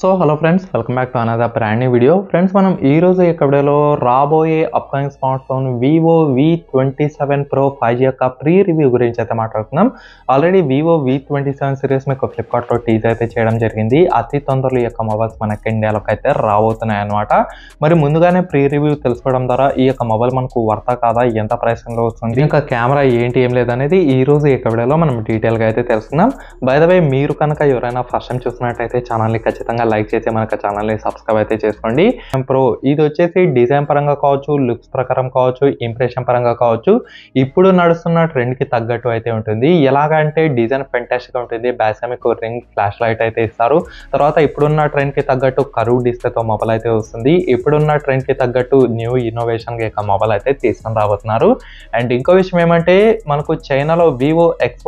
Hello friends, welcome back to another brand new video. Friends, మనం ఈ రోజు ఈ వీడియోలో రాబోయే upcoming smart phone Vivo V27 Pro 5G యొక్క ప్రీ రివ్యూ గురించి అయితే మాట్లాడుతున్నాం. ఆల్రెడీ వివో V27 సిరీస్ మీకు ఫ్లిప్కార్ట్లో టీజ్ అయితే చేయడం జరిగింది. అతి తొందరలో ఈ యొక్క మొబైల్స్ మనకి ఇండియాలోకి అయితే రాబోతున్నాయి అనమాట. మరి ముందుగానే ప్రీ రివ్యూ తెలుసుకోవడం ద్వారా ఈ యొక్క మొబైల్ మనకు వర్తా కాదా, ఎంత ప్రైసింగ్లో వస్తుంది, ఇంకా కెమెరా ఏంటి ఏం లేదనేది ఈ రోజు ఈ వీడియోలో మనం డీటెయిల్గా అయితే తెలుసుకుందాం. బై ద వే, మీరు కనుక ఎవరైనా ఫస్ట్ టైం చూసినట్టయితే ఛానల్ని ఖచ్చితంగా లైక్ చేసి మనకు ఛానల్ని సబ్స్క్రైబ్ అయితే చేసుకోండి. ప్రో ఇది వచ్చేసి డిజైన్ పరంగా కావచ్చు, లుక్స్ ప్రకారం కావచ్చు, ఇంప్రెషన్ పరంగా కావచ్చు, ఇప్పుడు నడుస్తున్న ట్రెండ్కి తగ్గట్టు అయితే ఉంటుంది. ఎలాగంటే డిజైన్ ఫెంటాస్టిక్గా ఉంటుంది. బ్యాక్ మీకు రింగ్ ఫ్లాష్ లైట్ అయితే ఇస్తారు. తర్వాత ఇప్పుడున్న ట్రెండ్కి తగ్గట్టు కర్వ్ డిస్ప్లేతో మొబైల్ అయితే వస్తుంది. ఇప్పుడున్న ట్రెండ్కి తగ్గట్టు న్యూ ఇన్నోవేషన్ యొక్క మొబైల్ అయితే తీసుకొని రాబోతున్నారు. అండ్ ఇంకో విషయం ఏమంటే, మనకు చైనాలో వివో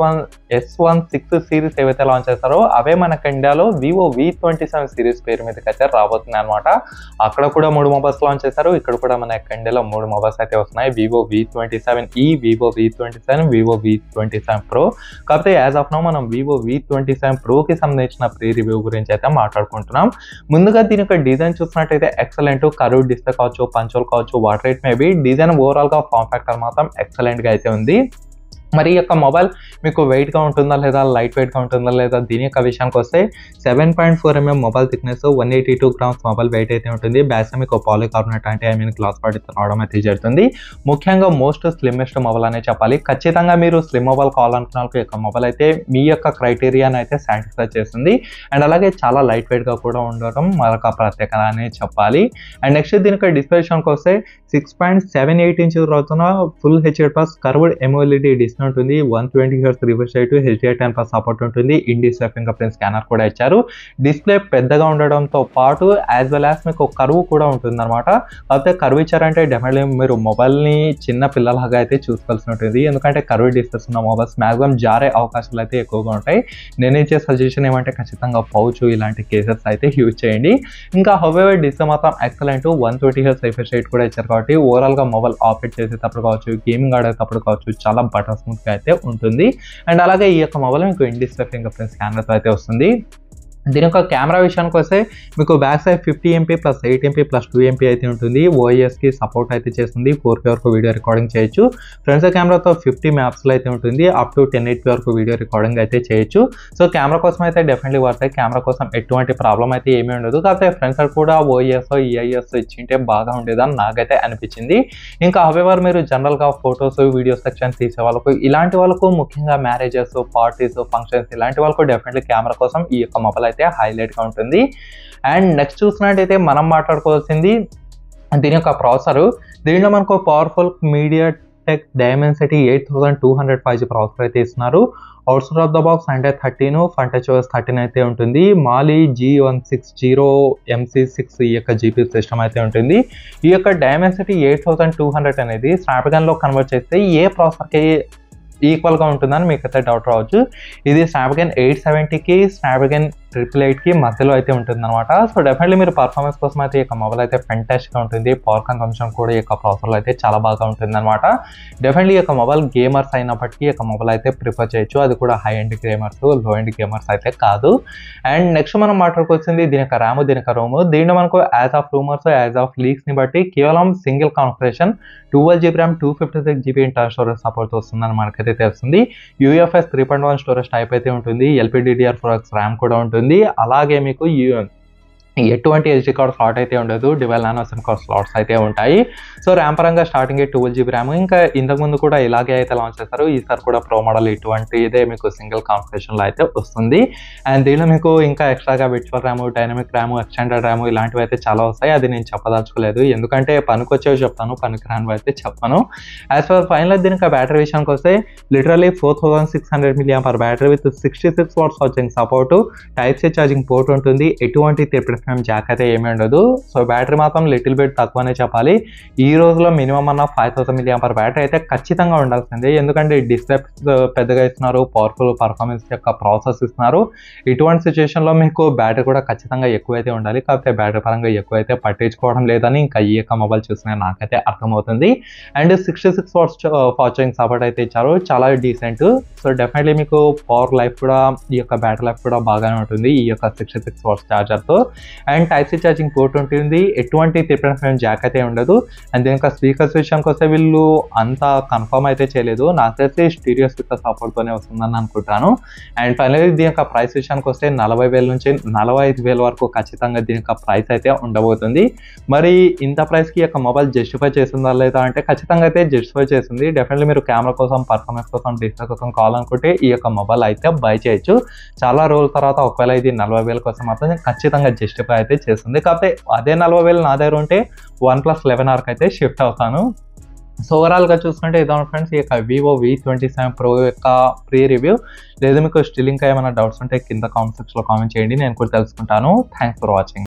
S16 సిరీస్ ఏవైతే లాంచ్ చేస్తారో అవే మనకు ఇండియాలో వివో V27 సిరీస్ పేరు మీదకి అయితే రాబోతున్నాయి అనమాట. అక్కడ కూడా 3 మొబైల్స్ లాంచ్ చేశారు. ఇక్కడ కూడా మన ఇండియాలో 3 మొబైల్స్ అయితే వస్తున్నాయి. Vivo V27e, Vivo V27, Vivo V27 Pro. కాకపోతే యాజ్ ఆఫ్ నౌ మనం వివో V27 Proకి సంబంధించిన ప్రీ రివ్యూ గురించి అయితే మాట్లాడుకుంటున్నాం. ముందుగా దీని యొక్క డిజైన్ చూసినట్టయితే ఎక్సలెంట్. కర్వ్ డిస్ప్లే కావచ్చు, పంచోల్ కావచ్చు, వాటర్ రేట్ మేబీ డిజైన్ ఓవరాల్గా ఫార్మ్ ఫ్యాక్టర్ మాత్రం ఎక్సలెంట్గా అయితే ఉంది. మరి ఈ యొక్క మొబైల్ మీకు వెయిట్గా ఉంటుందా లేదా, లైట్ వెయిట్గా ఉంటుందా లేదా, దీని యొక్క విషయానికి వస్తే 7.4mm mobile thickness, 182 grams mobile weight అయితే ఉంటుంది. బ్యాక్ మీకు పాలికార్బోనేట్ అంటే గ్లాస్ బాడీ రావడం అయితే జరుగుతుంది. ముఖ్యంగా మోస్ట్ స్లిమ్మెస్ట్ మొబైల్ అనే చెప్పాలి. ఖచ్చితంగా మీరు స్లిమ్ మొబైల్ కావాలనుకున్న వాళ్ళకి ఈ యొక్క మొబైల్ అయితే మీ యొక్క క్రైటీరియాని అయితే సాటిస్ఫై చేస్తుంది. అండ్ అలాగే చాలా లైట్ వెయిట్గా కూడా ఉండడం మరొక ప్రత్యేకత అనే చెప్పాలి. అండ్ నెక్స్ట్ దీని యొక్క డిస్ప్లే విషయానికి వస్తే 6.78 inches అవుతున్న full HD+ curved AMOLED display ఉంటుంది. 120Hz refresh rate, HDR10+ support ఉంటుంది. In display finger print scanner కూడా ఇచ్చారు. డిస్ప్లే పెద్దగా ఉండడంతో పాటు యాజ్ వెల్ యాజ్ మీకు కర్వ్ కూడా ఉంటుంది అనమాట. కాకపోతే కర్వ్ ఇచ్చారంటే డెఫినెట్లీ మీరు మొబైల్ని చిన్న పిల్లలాగా అయితే చూసుకోవాల్సి ఉంటుంది. ఎందుకంటే కర్వ్ డిస్ప్లేస్ ఉన్న మొబైల్స్ మ్యాక్సిమం జారే అవకాశాలు అయితే ఎక్కువగా ఉంటాయి. నేను ఇచ్చే సజెషన్ ఏమంటే ఖచ్చితంగా పౌచ్ ఇలాంటి కేసెస్ అయితే యూజ్ చేయండి. ఇంకా హౌవెవర్ డిస్ప్లే మాత్రం ఎక్సలెంట్. 120Hz రిఫ్రెష్ రేట్ కూడా ఇచ్చారు కాబట్టి ఓవరాల్గా మొబైల్ ఆపరేట్ చేసేటప్పుడు కావచ్చు, గేమింగ్ ఆడేటప్పుడు కావచ్చు, చాలా బటర్ స్మూత్గా అయితే ఉంటుంది. అండ్ అలాగే ఈ యొక్క మొబైల్ మీకు ఇన్ డిస్ప్లే ఫింగర్ ప్రింట్ స్కానర్తో అయితే వస్తుంది. దీని యొక్క కెమెరా విషయానికి వస్తే మీకు back side 50MP + 8MP + 2MP అయితే ఉంటుంది. OISకి సపోర్ట్ అయితే చేస్తుంది. 4K వరకు వీడియో రికార్డింగ్ చేయొచ్చు. ఫ్రంట్ సైడ్ కెమెరాతో 50 మెగాపిక్సెల్ అయితే ఉంటుంది. అప్ టు 1080p వరకు వీడియో రికార్డింగ్ అయితే చేయొచ్చు. సో కెమెరా కోసం అయితే డెఫినెట్లీ వర్తాయి. కెమెరా కోసం ఎటువంటి ప్రాబ్లం అయితే ఏమీ ఉండదు. కాకపోతే ఫ్రంట్ సైడ్ కూడా OIS, EIS ఇచ్చింటే బాగా ఉండేదని నాకైతే అనిపించింది. ఇంకా హౌవెవర్ మీరు జనరల్గా ఫొటోస్, వీడియో సెక్షన్ తీసే వాళ్ళకు, ఇలాంటి వాళ్ళకు ముఖ్యంగా మ్యారేజెస్, పార్టీస్, ఫంక్షన్స్ ఇలాంటి వాళ్ళకు డెఫినెట్లీ కెమెరా కోసం ఈ యొక్క మొబైల్ అయితే హైలైట్గా ఉంటుంది. అండ్ నెక్స్ట్ చూసినట్టయితే మనం మాట్లాడుకోవాల్సింది దీని యొక్క ప్రాసెసర్. దీనిలో మనకు powerful MediaTek Dimensity 8200 5G processor అయితే ఇస్తున్నారు. అవుట్సైడ్ ఆఫ్ ద బాక్స్ అంటే 13, ఫ్రంట్ HOS 13 అయితే ఉంటుంది. మాలి G160 MC6 ఈ యొక్క GPU సిస్టమ్ అయితే ఉంటుంది. ఈ యొక్క Dimensity 8200 అనేది స్నాప్డ్రాగన్లో కన్వర్ట్ చేస్తే ఏ ప్రాసెసర్కి ఈక్వల్గా ఉంటుందని మీకైతే డౌట్ రావచ్చు. ఇది స్నాప్డ్రాగన్ 870కి, స్నాప్డ్రాగన్ 888కి మధ్యలో అయితే ఉంటుంది అనమాట. సో డెఫినెట్లీ మీరు పర్ఫార్మెన్స్ కోసం అయితే ఈ యొక్క మొబైల్ అయితే ఫెంటాస్టిక్గా ఉంటుంది. పవర్ కన్సంప్షన్ కూడా ఈ యొక్క ప్రాసెసర్లో అయితే చాలా బాగా ఉంటుంది అనమాట. డెఫినెట్లీ ఈ యొక్క మొబైల్ గేమర్స్ అయినప్పటికీ ఈ యొక్క మొబైల్ అయితే ప్రిఫర్ చేయొచ్చు. అది కూడా high end gamers, low end gamers అయితే కాదు. అండ్ నెక్స్ట్ మనం మాట్లాడుకొచ్చింది దీని యొక్క ర్యామ్, దీని యొక్క రోమ్. దీంట్లో మనకు as of rumours, as of లీక్స్ని బట్టి కేవలం single configuration 12GB RAM, 256GB internal storage support వస్తుందని మనకైతే తెలుస్తుంది. UFS 3.1 స్టోరేజ్ టైప్ అయితే ఉంటుంది. LPDDR4X ర్యామ్ కూడా ఉంటుంది. అలాగే మీకు ఎటువంటి SD కార్డ్ స్లాట్ అయితే ఉండదు. 12 nano SIM కార్డ్ స్లాట్స్ అయితే ఉంటాయి. సో ర్యామ్ పరంగా స్టార్టింగ్ 12GB ర్యామ్. ఇంకా ఇంతకుముందు కూడా ఇలాగే అయితే లాంచ్ చేస్తారు. ఈసారి కూడా ప్రో మోడల్ ఇటువంటిదే మీకు సింగిల్ కాన్ఫిగరేషన్లో అయితే వస్తుంది. అండ్ దీనిలో మీకు ఇంకా ఎక్స్ట్రాగా virtual RAM, dynamic RAM, extended RAM ఇలాంటివి అయితే చాలా వస్తాయి. అది నేను చెప్పదలుచుకోలేదు, ఎందుకంటే పనికొచ్చేవి చెప్తాను, పనికి రానివి అయితే చెప్పను. యాజ్ ఫర్ ఫైనల్ దీని యొక్క బ్యాటరీ విషయానికి వస్తే literally 4600 mAh battery with 66 watts charging support, Type-C charging port ఉంటుంది. ఎటువంటి 3.5mm జాక్ అయితే ఏమీ ఉండదు. సో బ్యాటరీ మాత్రం లిటిల్ బిట్ తక్కువనే చెప్పాలి. ఈ రోజులో మినిమం అన్న 5000 mAh బ్యాటరీ అయితే ఖచ్చితంగా ఉండాల్సిందే. ఎందుకంటే డిస్ప్లే పెద్దగా ఇస్తున్నారు, పవర్ఫుల్ పర్ఫార్మెన్స్ యొక్క ప్రాసెస్ ఇస్తున్నారు. ఇటువంటి సిచ్యువేషన్లో మీకు బ్యాటరీ కూడా ఖచ్చితంగా ఎక్కువైతే ఉండాలి. కాకపోతే బ్యాటరీ పరంగా ఎక్కువైతే పట్టించుకోవడం లేదని ఇంకా ఈ యొక్క మొబైల్ చూసిన నాకైతే అర్థమవుతుంది. And 66 watts fast charging support అయితే ఇచ్చారు, చాలా డీసెంట్. సో డెఫినెట్లీ మీకు పవర్ లైఫ్ కూడా ఈ యొక్క బ్యాటరీ లైఫ్ కూడా బాగానే ఉంటుంది ఈ యొక్క 66 వాట్స్ ఛార్జర్తో. And type C charging port ఉంటుంది, ఎటువంటి 3.5mm జాక్ అయితే ఉండదు. అండ్ దీని యొక్క స్పీకర్స్ విషయానికి వస్తే వీళ్ళు అంత కన్ఫర్మ్ అయితే చేయలేదు, నాకు తెలిసి స్టీరియో స్పీకర్ సపోర్ట్తోనే వస్తుందని అనుకుంటాను. అండ్ ఫైనల్లీ దీని యొక్క ప్రైస్ విషయానికి వస్తే 40,000 నుంచి 45,000 వరకు ఖచ్చితంగా దీని యొక్క ప్రైస్ అయితే ఉండబోతుంది. మరి ఇంత ప్రైస్కి ఈ యొక్క మొబైల్ జస్టిఫై చేస్తుందా లేదా అంటే ఖచ్చితంగా అయితే జస్టిఫై చేస్తుంది. డెఫినెట్లీ మీరు కెమెరా కోసం, పర్ఫార్మెన్స్ కోసం, డిస్ప్లే కోసం కావాలనుకుంటే ఈ యొక్క మొబైల్ అయితే బై చేయొచ్చు. చాలా రోజుల తర్వాత ఒకవేళ ఇది 40,000 కోసం మాత్రం ఖచ్చితంగా జస్టిఫై అయితే చేస్తుంది. కాకపోతే అదే 40,000 నా దగ్గర ఉంటే OnePlus 11R అయితే షిఫ్ట్ అవుతాను. సో ఓవరాల్గా చూసుకుంటే ఇదన్న ఫ్రెండ్స్ ఈ యొక్క Vivo V27 Pro యొక్క ప్రీ రివ్యూ. లేదా మీకు స్టిల్ ఇంకా ఏమైనా డౌట్స్ ఉంటే కింద కామెంట్ సెక్షన్లో కామెంట్ చేయండి, నేను కూడా తెలుసుకుంటాను. Thanks for watching.